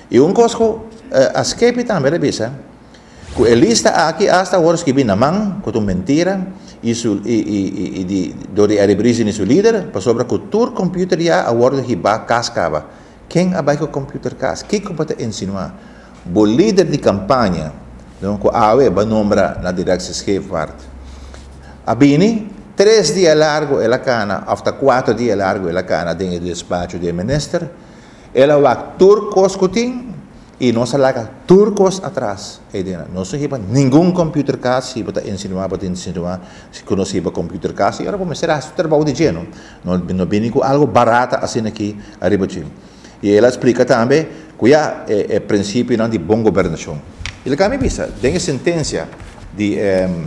E coisa a escape também é bisa. Que a lista aqui hasta horas que vem na mão, com mentira, isso do de arrebrisi nisso líder, para sobre que o computer já a hora que vai cascava. Quem abai com o computer cas? Que pode ensinar? O líder de campanha, então que a AWE vai nombrar na direção escape parte. Abini 3 dias largo ela cana, after 4 dias largo ela cana dentro do despacho do ministro. Ela vai turcos cutin e nós laga turcos atrás. Não se hiba nenhum computer casa se bota ensinar se conhece o computer casa e agora vamos ser a trabalho de geno. Não bem com algo barato assim aqui arriba de. E ela explica também que é princípio não de bom governação. Ele também visa, tem a sentença de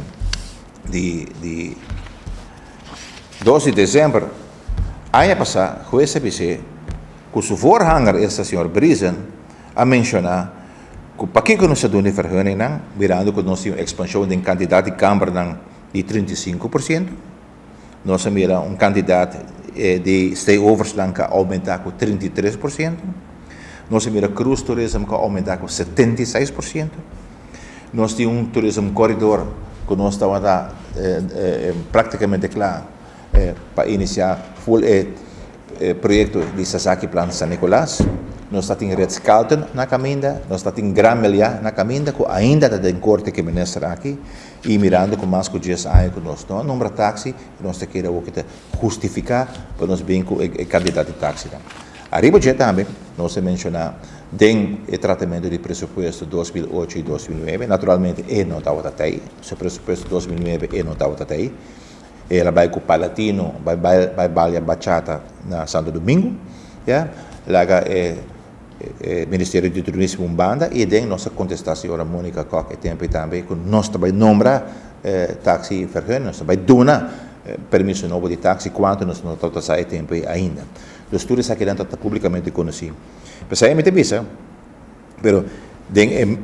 12 de dezembro, ano passado, juiz disse que o voorganger esse senhor Brisen a mencionar que para que nós estamos vergunning mirando que nós temos expansão de candidato de Câmara de 35%, nós mira candidato de stayovers que aumentar com 33%, nós mira cruise tourism que aumentar com 76%, nós temos turismo corredor que nós estamos praticamente claro para iniciar full projeto de Sasaki Plan San Nicolás. Nós estamos em Red Carlton na caminda, nós estamos em Gran Meliá na caminda, que ainda está em corte que ministro aqui, e mirando com mais que 10 anos que nós não número táxi, nós queremos justificar para nós bem com o candidato de táxi. Arriba já também, nós mencionar tem o tratamento de presupuesto 2008 e 2009, naturalmente não estava até aí, o presupuesto 2009 não estava até aí, ela vai com o Palatino, vai balha bachata na Santo Domingo, lá Ministério de Turismo Umbanda e tem nossa contestação a Mônica Koch tempo também que nós também nombrar táxi vergunning, nós também dona permisso novo de táxi quanto nós não estamos a tempo ainda. Os estudos aqui dentro estão publicamente conhecidos. Mas aí me tem visto, pero tem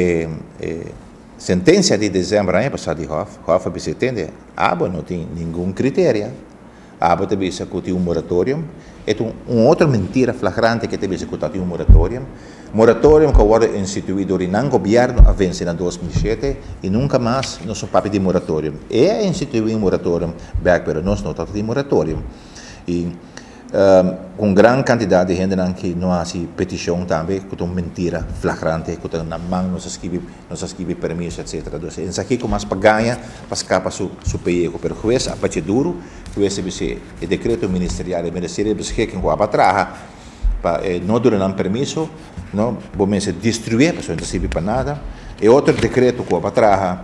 sentença de dezembro ano passado de Hof você entende? Não tem nenhum critério. Tem visto que tem moratório. É outra mentira flagrante que tem visto que tem moratório. Moratório que foi instituído no governo a vencer em 2007 e nunca mais não sou papo de moratório. É instituído moratório, pero nós não temos de moratório. E com grande quantidade de gente que não há petição também, que é mentira flagrante, que na mão não se escreve permisso, etc. Então, isso aqui começa a ganhar, para escapar seu perigo. Mas o juiz, a partir duro, o juiz disse, o decreto ministerial, o ministério disse que com a batraja, não dura permisso, não vamos destruir, a pessoa não serve para nada. E outro decreto com a batraja,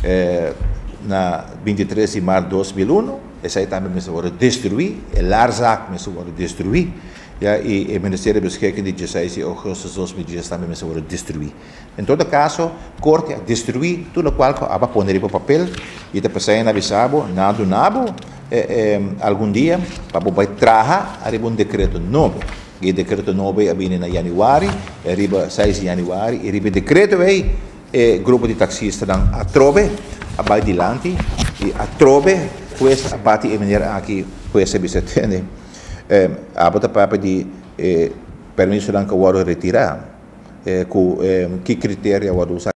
na 23 de março de 2001, esse aí também me vai destruir, o Larzac me vai destruir, e o Ministério Busquei que de 16 de agosto de 2010 também me vai destruir. Em todo caso, corte a destruir tudo o qual vai pôr no papel e depois aí avisado, nada nabo, algum dia, para poder trabalhar, arriba decreto novo. E o decreto novo é vindo em janeiro, arriba 6 de janeiro, e arriba decreto aí, grupo de taxistas a trove, vai dilante, e a trove, a parte de maneira aqui, se você entende, a parte de permisso que eu vou retirar, que critério eu vou usar.